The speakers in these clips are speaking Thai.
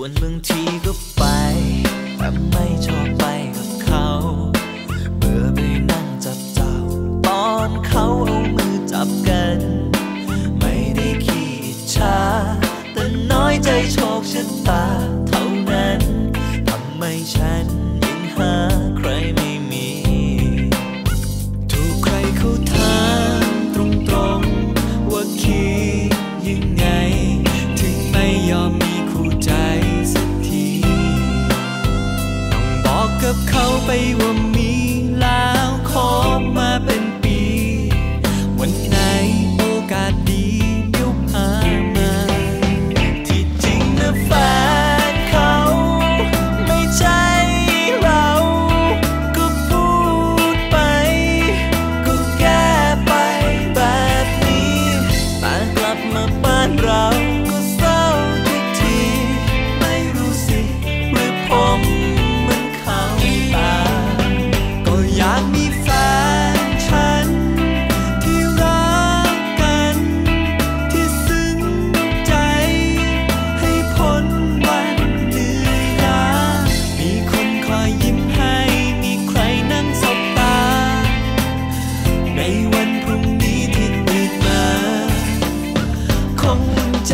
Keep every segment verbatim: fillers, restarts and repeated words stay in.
วนบางทีก็ไปแต่ไม่ชอบไปกับเขาเบื่อไปนั่งจับเจ้าตอนเขาเอามือจับกันไม่ได้ขี้อิจฉาแต่น้อยใจโชคชะตาเท่านั้นทำไมฉันยังหาใครไม่มีถูกใครเขาถามตรงๆว่าคิดยังไงถึงไม่ยอมมีคู่ใจสักทีต้องบอกกับเขาไปว่ามีแล้วขอมาเป็นปีวันไหนโอกาสดีเดี๋ยวพามาที่จริงนะแฟนเขาไม่ใช่เราก็พูดไปก็แก้ไปแบบนี้แต่กลับมาบ้านเราก็เศร้าทุกทีไม่รู้สิหรือผมเหมือนเขาตาก็อยากมีแฟนฉันที่รักกันที่ซึ้งใจให้พ้นวันเหนื่อยล้ามีคนคอยยิ้มให้มีใครนั่งสบตาในวันพรุ่งนี้ที่ตื่นมาคงอุ่นใจ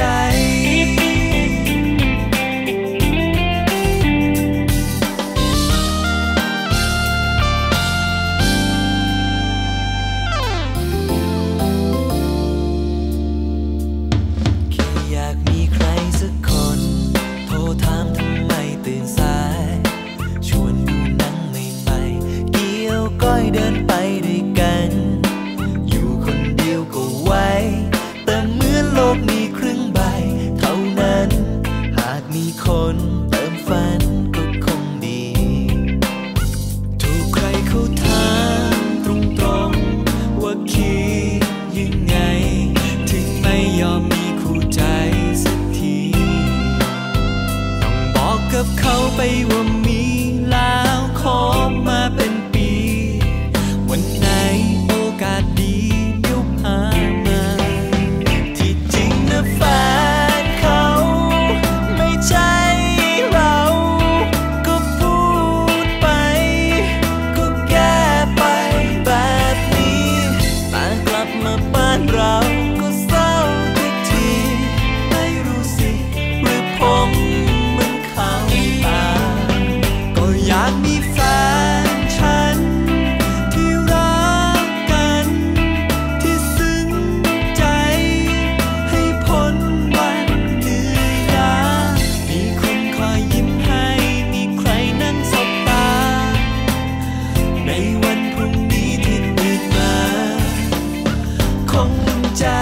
แค่อยากมีใครสักคนโทรถามทำไมตื่นสายชวนดูหนังใหม่ๆเกี่ยวก้อยเดินไปด้วยกันอยู่คนเดียวก็ไว้แต่เหมือนโลกมีครึ่งใบเท่านั้นหากมีคนเติมฝันก็คงดีถูกใครเขาถามตรงๆว่าคิดยังไงถึงไม่ยอมมีคู่ใจสักทีต้องบอกกับเขาไปว่ามีแล้วขอมาเป็นปีวันไหนโอกาสดีเดี๋ยวพามาที่จริงนะแฟนเขาไม่ใช่เราก็พูดไปก็แก้ไปแบบนี้แต่กลับมาบ้านเราก็เศร้าทุกทีไม่รู้สิหรือผมเหมือนเขาตาก็อยากมีแฟนฉันที่รักกันที่ซึ้งใจให้พ้นวันเหนื่อยล้ามีคนคอยยิ้มให้มีใครนั่งสบตาในวันพรุ่งนี้ที่ตื่นมาคงอุ่นใจ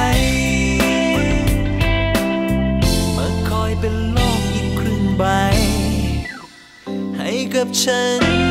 มาคอยเป็นโลกอีกครึ่งใบให้กับฉัน